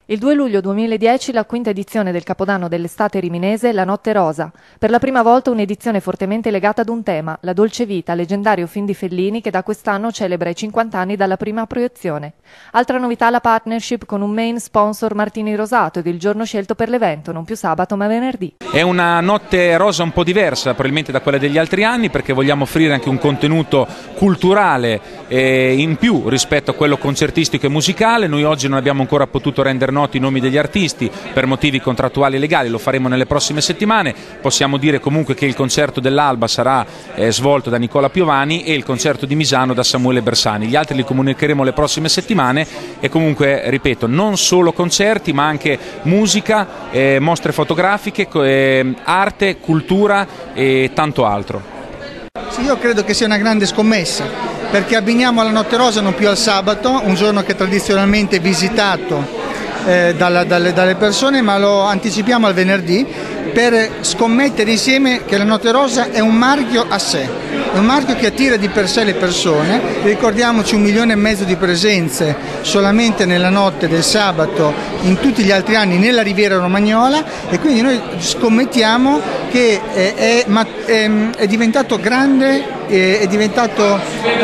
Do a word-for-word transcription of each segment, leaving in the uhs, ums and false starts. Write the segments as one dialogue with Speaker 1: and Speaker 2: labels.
Speaker 1: Il due luglio duemiladieci la quinta edizione del Capodanno dell'estate riminese, La Notte Rosa. Per la prima volta un'edizione fortemente legata ad un tema, la dolce vita, leggendario film di Fellini che da quest'anno celebra i cinquanta anni dalla prima proiezione. Altra novità la partnership con un main sponsor Martini Rosato ed il giorno scelto per l'evento, non più sabato ma venerdì.
Speaker 2: È una notte rosa un po' diversa probabilmente da quella degli altri anni, perché vogliamo offrire anche un contenuto culturale eh, in più rispetto a quello concertistico e musicale. Noi oggi non abbiamo ancora potuto rendere noti i nomi degli artisti per motivi contrattuali e legali, lo faremo nelle prossime settimane. Possiamo dire comunque che il concerto dell'Alba sarà eh, svolto da Nicola Piovani e il concerto di Misano da Samuele Bersani. Gli altri li comunicheremo le prossime settimane e comunque, ripeto, non solo concerti ma anche musica, eh, mostre fotografiche, eh, arte, cultura e tanto altro.
Speaker 3: Sì, io credo che sia una grande scommessa, perché abbiniamo la Notte Rosa non più al sabato, un giorno che tradizionalmente è visitato Eh, dalla, dalle, dalle persone, ma lo anticipiamo al venerdì per scommettere insieme che la Notte Rosa è un marchio a sé, è un marchio che attira di per sé le persone. Ricordiamoci un milione e mezzo di presenze solamente nella notte del sabato in tutti gli altri anni nella Riviera Romagnola, e quindi noi scommettiamo che è, è, è, è diventato grande, è diventato eh,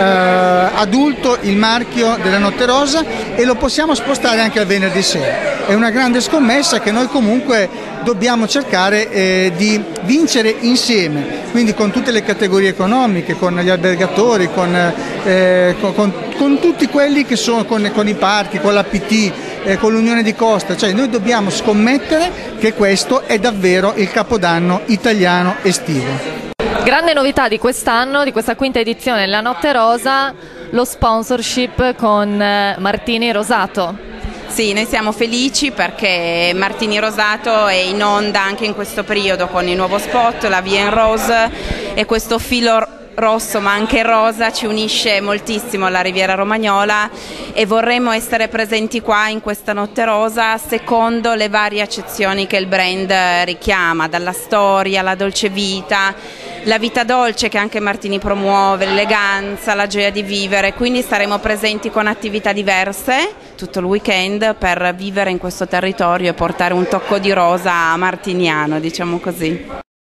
Speaker 3: adulto il marchio della Notte Rosa, e lo possiamo spostare anche al venerdì sera. È una grande scommessa che noi comunque dobbiamo cercare eh, di vincere insieme, quindi con tutte le categorie economiche, con gli albergatori, con, eh, con, con, con tutti quelli che sono, con, con i parchi, con l'A P T, eh, con l'Unione di Costa. Cioè noi dobbiamo scommettere che questo è davvero il Capodanno italiano estivo.
Speaker 1: Grande novità di quest'anno, di questa quinta edizione della Notte Rosa, lo sponsorship con Martini Rosato.
Speaker 4: Sì, noi siamo felici perché Martini Rosato è in onda anche in questo periodo con il nuovo spot, la Vie en Rose, e questo filo rosso ma anche rosa ci unisce moltissimo alla Riviera Romagnola, e vorremmo essere presenti qua in questa Notte Rosa secondo le varie accezioni che il brand richiama, dalla storia, la dolce vita, la vita dolce che anche Martini promuove, l'eleganza, la gioia di vivere. Quindi staremo presenti con attività diverse tutto il weekend per vivere in questo territorio e portare un tocco di rosa martiniano, diciamo così.